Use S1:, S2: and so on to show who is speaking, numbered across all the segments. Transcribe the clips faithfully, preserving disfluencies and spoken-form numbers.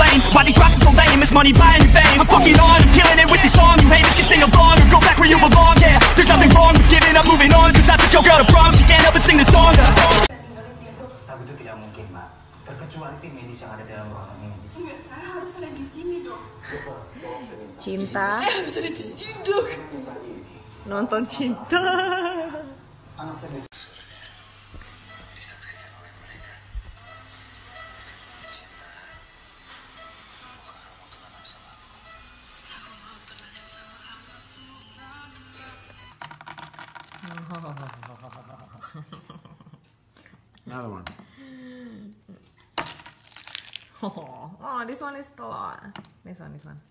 S1: brain. Why these raps are so lame, is money buying your fame? I'm fucking on, I'm killing it with this song. You haters can sing along or go back where you belong. Yeah, there's nothing wrong with giving up, moving on. Cause I took your girl to prom, she can't help but sing the song.
S2: Tapi itu tidak mungkin, Mak. Terkecuali tim medis yang ada dalam ruangan medis.
S3: Enggak, saya harus ada di sini, Dok.
S4: Cinta.
S3: Saya harus ada di sini, Dok.
S4: Nonton Cinta.
S2: Anak saya
S5: disaksikan oleh mereka. Cinta, maukah kamu tunangan sama aku?
S3: Aku mau tunangan sama kamu.
S6: Another one.
S4: Oh, oh, this one is the lot. This one, this one.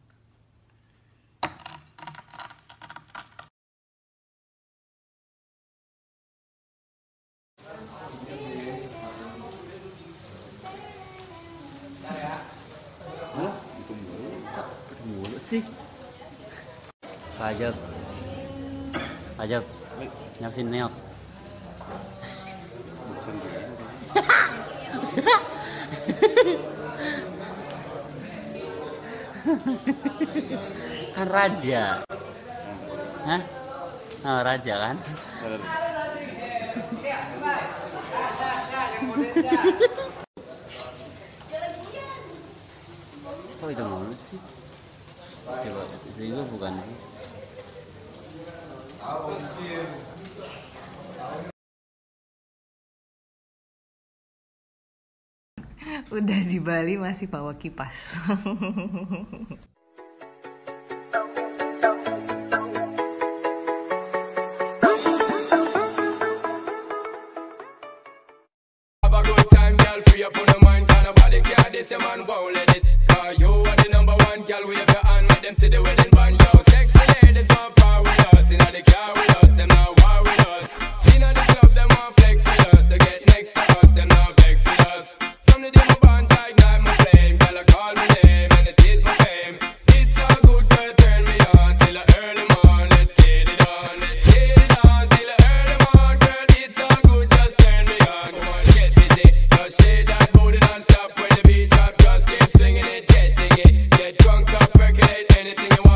S6: Hah? Itu mulu. Itu mulu sih.
S7: Ajab. Ajab. Nyaksin neok.
S6: Bukan gitu.
S7: Kan raja. Hah? Oh, raja kan? Kok itu mulu sih? Coba, itu juga bukan sih.
S4: Udah di Bali masih bawa kipas.
S8: Have a good time, girl, free up on your mind. Can nobody care this, your man won't let it. Cause you are the number one, girl, wave your hand, make them see the wedding band. Yo, sexy ladies want power with us, inna the car with us, them not war with us. Inna the club, them want flex with us, to get next to us, them not vex with us. From the day my band ignite my flame, girl, I call my name, and it is my fame. It's so good, girl, turn me on, till the early morn, let's get it on. Let's get it on, till the early morn, girl, it's so good, just turn me on. Come on, get busy, just shake that booty non-stop, when the beat drop, just keep swinging it, getting it. Get drunk up, percolate anything you